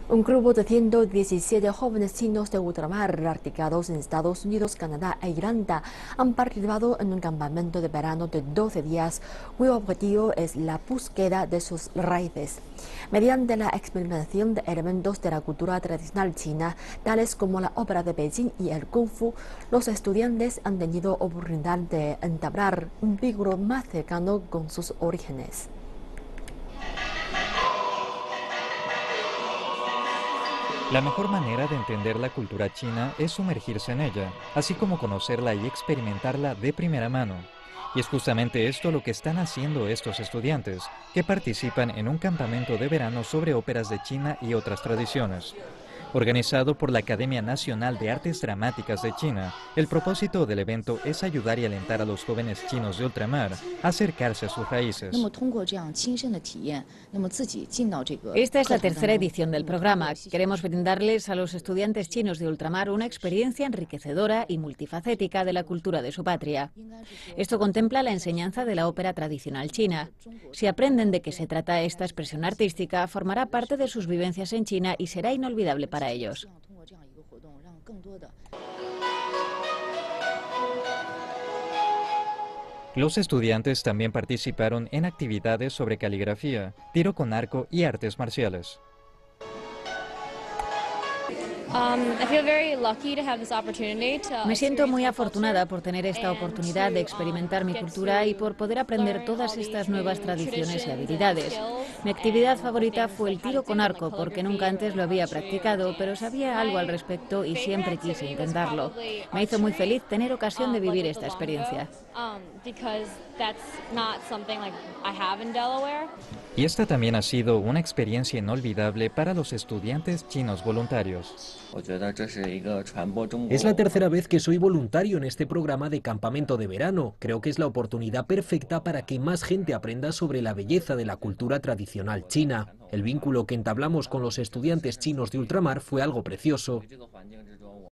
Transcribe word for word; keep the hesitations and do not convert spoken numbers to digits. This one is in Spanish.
Un grupo de ciento diecisiete jóvenes chinos de ultramar radicados en Estados Unidos, Canadá e Irlanda han participado en un campamento de verano de doce días, cuyo objetivo es la búsqueda de sus raíces. Mediante la experimentación de elementos de la cultura tradicional china, tales como la ópera de Beijing y el Kung Fu, los estudiantes han tenido oportunidad de entablar un vínculo más cercano con sus orígenes. La mejor manera de entender la cultura china es sumergirse en ella, así como conocerla y experimentarla de primera mano. Y es justamente esto lo que están haciendo estos estudiantes, que participan en un campamento de verano sobre óperas de China y otras tradiciones. Organizado por la Academia Nacional de Artes Dramáticas de China, el propósito del evento es ayudar y alentar a los jóvenes chinos de ultramar a acercarse a sus raíces. Esta es la tercera edición del programa. Queremos brindarles a los estudiantes chinos de ultramar una experiencia enriquecedora y multifacética de la cultura de su patria. Esto contempla la enseñanza de la ópera tradicional china. Si aprenden de qué se trata esta expresión artística, formará parte de sus vivencias en China y será inolvidable para para ellos. Los estudiantes también participaron en actividades sobre caligrafía, tiro con arco y artes marciales. Me siento muy afortunada por tener esta oportunidad de experimentar mi cultura y por poder aprender todas estas nuevas tradiciones y habilidades. Mi actividad favorita fue el tiro con arco, porque nunca antes lo había practicado, pero sabía algo al respecto y siempre quise intentarlo. Me hizo muy feliz tener ocasión de vivir esta experiencia. Y esta también ha sido una experiencia inolvidable para los estudiantes chinos voluntarios. Es la tercera vez que soy voluntario en este programa de campamento de verano. Creo que es la oportunidad perfecta para que más gente aprenda sobre la belleza de la cultura tradicional china. El vínculo que entablamos con los estudiantes chinos de ultramar fue algo precioso.